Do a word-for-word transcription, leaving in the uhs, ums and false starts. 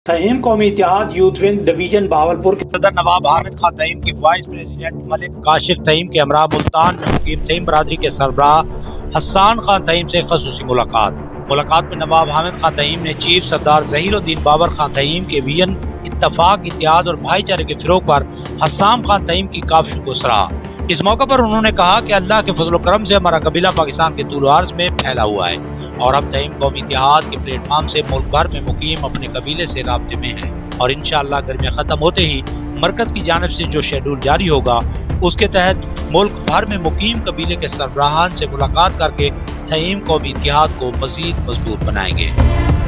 तहीम Qaumi Ittehad youth wing division Bahawalpur के सदर नवाब हामिद खान तहीम की वाइस प्रेसिडेंट मलिक काशिफ तहीम के हमरा मुल्तान में मुकीम तहीम बरादरी के सरबराह हसन खान तहीम से खसूसी मुलाकात मुलाकात में नवाब हामिद खान तहीम ने चीफ सरदार ज़हीरुद्दीन बाबर खान तहीम के विजन इत्तफाक इत्तेहाद और भाईचारे के फिरोग पर हसन खान तहीम की काविश को सराहा। इस मौके पर उन्होंने कहा कि अल्लाह के फजल करम से हमारा कबीला पाकिस्तान के तूल अर्ज़ में फैला हुआ है और अब तहीम कौमी इत्तेहाद के प्लेटफॉर्म से मुल्क भर में मुकीम अपने कबीले से राब्ते में है और इंशाअल्लाह गर्मियाँ खत्म होते ही मरकज की जानिब से जो शेड्यूल जारी होगा उसके तहत मुल्क भर में मुकीम कबीले के सरबराहान से मुलाकात करके तहीम कौमी इत्तेहाद को मज़ीद मजबूत बनाएंगे।